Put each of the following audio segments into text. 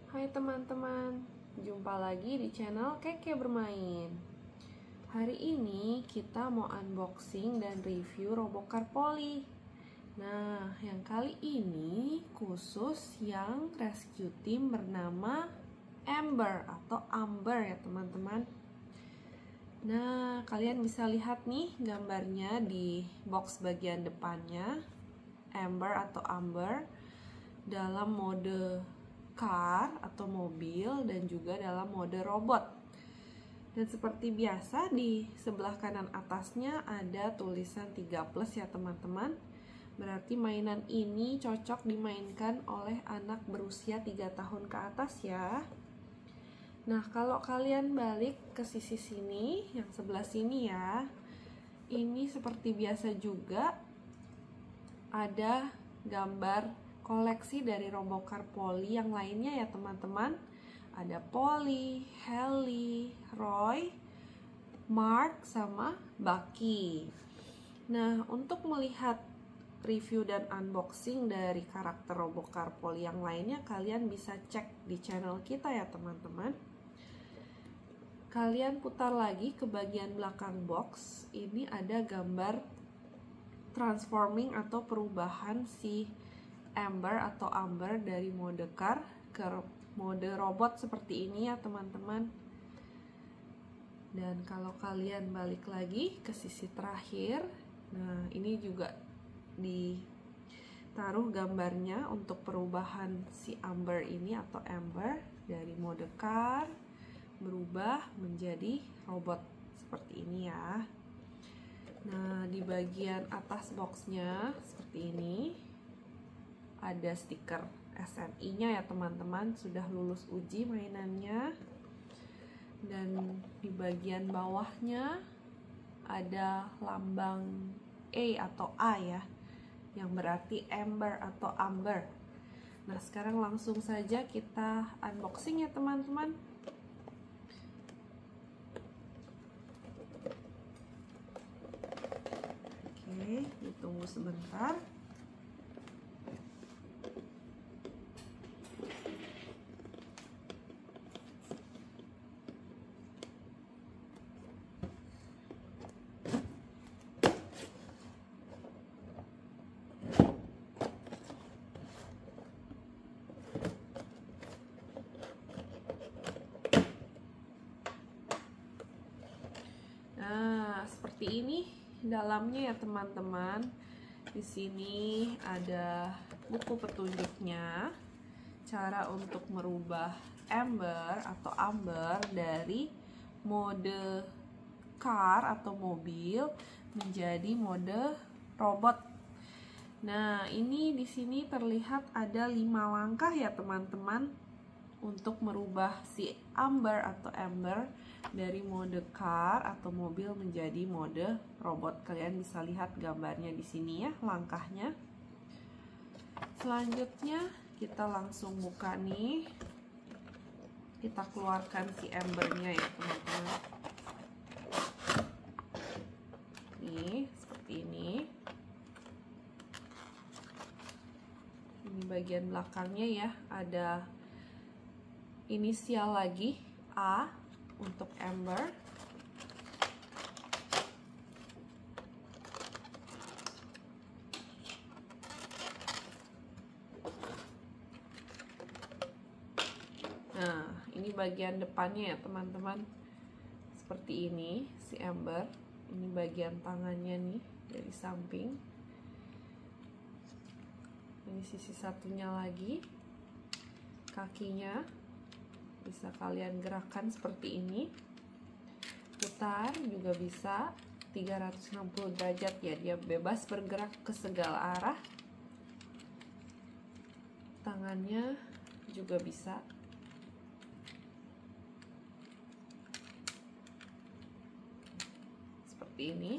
Hai teman-teman, jumpa lagi di channel Keke Bermain. Hari ini kita mau unboxing dan review Robocar Poly. Nah, yang kali ini khusus yang rescue team bernama Amber atau Amber ya teman-teman. Nah, kalian bisa lihat nih gambarnya di box bagian depannya. Amber atau Amber dalam mode car atau mobil dan juga dalam mode robot. Dan seperti biasa di sebelah kanan atasnya ada tulisan 3+ ya teman-teman. Berarti mainan ini cocok dimainkan oleh anak berusia 3 tahun ke atas ya. Nah, kalau kalian balik ke sisi sini, yang sebelah sini ya, ini seperti biasa juga ada gambar koleksi dari Robocar Poly yang lainnya ya teman-teman. Ada Polly, Helly, Roy, Mark, sama Bucky. Nah, untuk melihat review dan unboxing dari karakter Robocar Poly yang lainnya, kalian bisa cek di channel kita ya teman-teman. Kalian putar lagi ke bagian belakang box. Ini ada gambar transforming atau perubahan si Amber atau Amber dari mode car ke mode robot seperti ini ya teman-teman. Dan kalau kalian balik lagi ke sisi terakhir, nah ini juga ditaruh gambarnya untuk perubahan si Amber ini atau Amber dari mode car berubah menjadi robot seperti ini ya. Nah, di bagian atas boxnya seperti ini ada stiker SNI-nya ya teman-teman, sudah lulus uji mainannya. Dan di bagian bawahnya ada lambang E atau A ya, yang berarti Amber atau Amber. Nah, sekarang langsung saja kita unboxing ya teman-teman. Oke, ditunggu sebentar. Nah, seperti ini dalamnya ya teman-teman. Di sini ada buku petunjuknya, cara untuk merubah Amber atau Amber dari mode car atau mobil menjadi mode robot. Nah, ini di sini terlihat ada 5 langkah ya teman-teman untuk merubah si Amber atau Amber dari mode car atau mobil menjadi mode robot. Kalian bisa lihat gambarnya di sini ya, langkahnya. Selanjutnya kita langsung buka nih. Kita keluarkan si Ambernya ya teman-teman. Nih, seperti ini. Ini bagian belakangnya ya, ada inisial lagi A untuk Amber. Nah, ini bagian depannya ya teman-teman. Seperti ini si Amber. Ini bagian tangannya nih dari samping. Ini sisi satunya lagi. Kakinya bisa kalian gerakkan seperti ini. Putar juga bisa 360 derajat ya, dia bebas bergerak ke segala arah. Tangannya juga bisa. Seperti ini.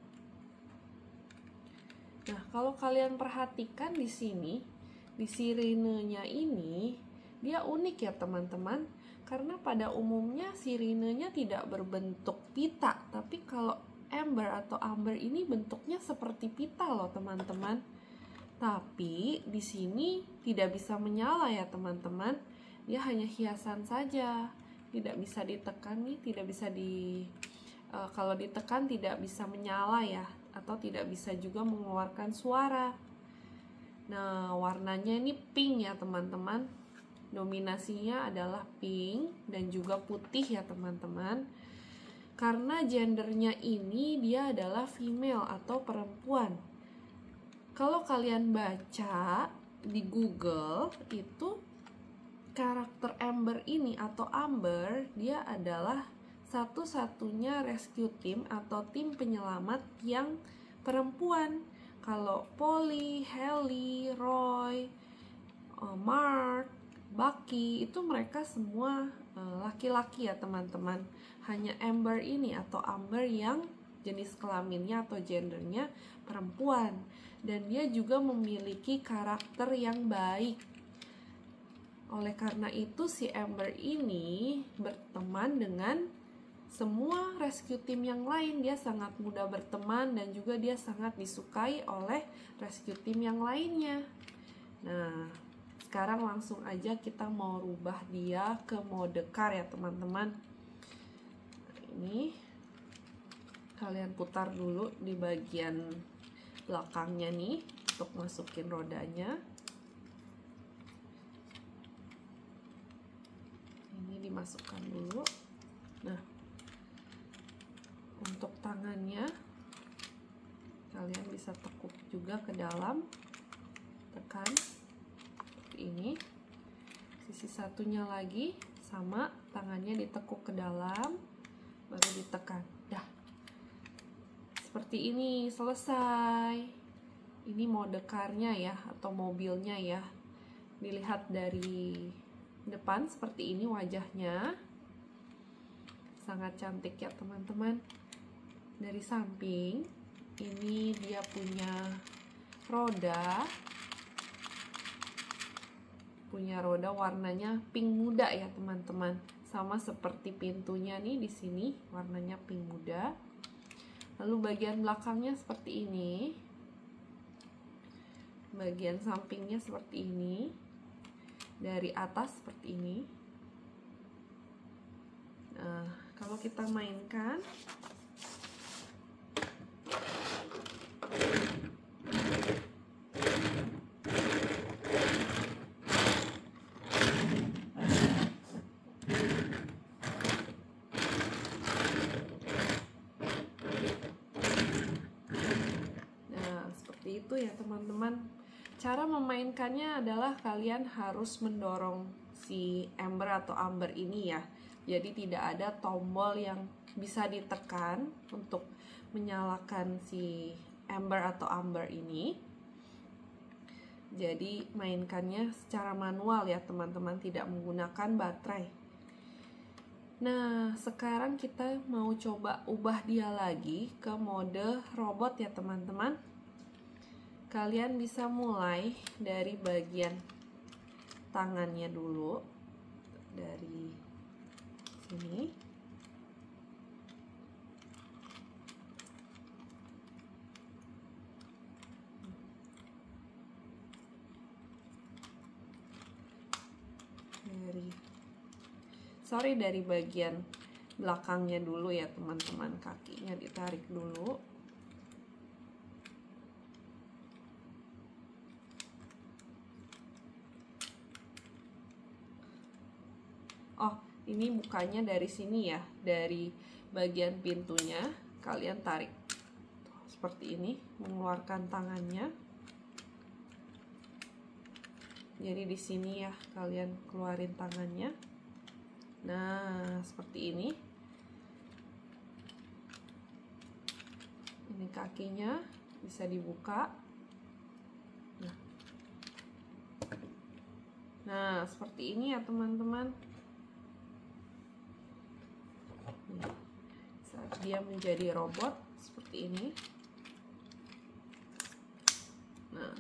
Nah, kalau kalian perhatikan di sini, di sirenenya ini dia unik ya teman-teman, karena pada umumnya sirenenya tidak berbentuk pita, tapi kalau Amber atau Amber ini bentuknya seperti pita loh teman-teman. Tapi di sini tidak bisa menyala ya teman-teman. dia hanya hiasan saja, tidak bisa ditekan nih, tidak bisa kalau ditekan tidak bisa menyala ya, atau tidak bisa juga mengeluarkan suara. Nah, warnanya ini pink ya teman-teman. Dominasinya adalah pink dan juga putih ya teman-teman. Karena gendernya ini dia adalah female atau perempuan. Kalau kalian baca di Google itu karakter Amber ini atau Amber, dia adalah satu-satunya rescue team atau tim penyelamat yang perempuan. Kalau Polly, Haley, Roy, Mark, Bucky itu mereka semua laki-laki ya teman-teman. Hanya Amber ini atau Amber yang jenis kelaminnya atau gendernya perempuan, dan dia juga memiliki karakter yang baik. Oleh karena itu si Amber ini berteman dengan semua rescue team yang lain. Dia sangat mudah berteman dan juga dia sangat disukai oleh rescue team yang lainnya. Nah, sekarang langsung aja kita mau rubah dia ke mode car ya teman-teman. Ini kalian putar dulu di bagian belakangnya nih untuk masukin rodanya. Ini dimasukkan dulu. Nah, untuk tangannya kalian bisa tekuk juga ke dalam, tekan seperti ini. Sisi satunya lagi sama, tangannya ditekuk ke dalam, baru ditekan. Dah, seperti ini, selesai. Ini mode car-nya ya, atau mobilnya ya. Dilihat dari depan seperti ini wajahnya, sangat cantik ya teman-teman. Dari samping ini dia punya roda warnanya pink muda ya teman-teman, sama seperti pintunya nih, di sini warnanya pink muda. Lalu bagian belakangnya seperti ini, bagian sampingnya seperti ini, dari atas seperti ini. Nah, kalau kita mainkan, itu ya teman-teman. Cara memainkannya adalah kalian harus mendorong si Amber atau Amber ini ya. Jadi tidak ada tombol yang bisa ditekan untuk menyalakan si Amber atau Amber ini. Jadi mainkannya secara manual ya teman-teman, tidak menggunakan baterai. Nah, sekarang kita mau coba ubah dia lagi ke mode robot ya teman-teman. Kalian bisa mulai dari bagian tangannya dulu, dari sini. Dari bagian belakangnya dulu ya teman-teman, kakinya ditarik dulu. Oh, ini bukanya dari sini ya, dari bagian pintunya kalian tarik seperti ini, mengeluarkan tangannya. Jadi di sini ya kalian keluarin tangannya. Nah, seperti ini. Ini kakinya bisa dibuka. Nah, seperti ini ya teman-teman. Saat dia menjadi robot seperti ini. Nah,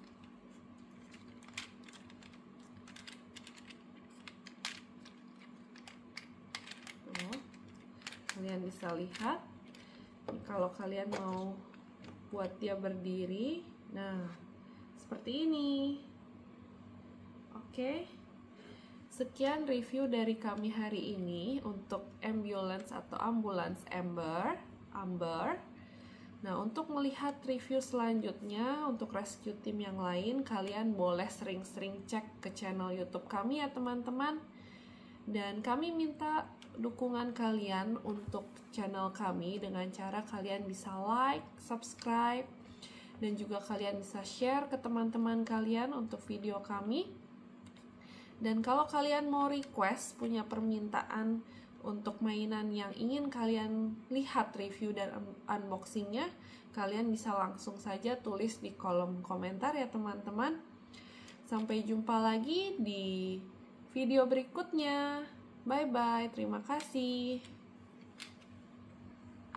kalian bisa lihat. Kalau kalian mau buat dia berdiri, nah seperti ini. Oke. Sekian review dari kami hari ini untuk ambulance atau ambulans Amber. Nah, untuk melihat review selanjutnya untuk rescue team yang lain, kalian boleh sering-sering cek ke channel YouTube kami ya teman-teman. Dan kami minta dukungan kalian untuk channel kami dengan cara kalian bisa like, subscribe, dan juga kalian bisa share ke teman-teman kalian untuk video kami. Dan kalau kalian mau request, punya permintaan untuk mainan yang ingin kalian lihat review dan unboxingnya, kalian bisa langsung saja tulis di kolom komentar ya teman-teman. Sampai jumpa lagi di video berikutnya. Bye bye, terima kasih.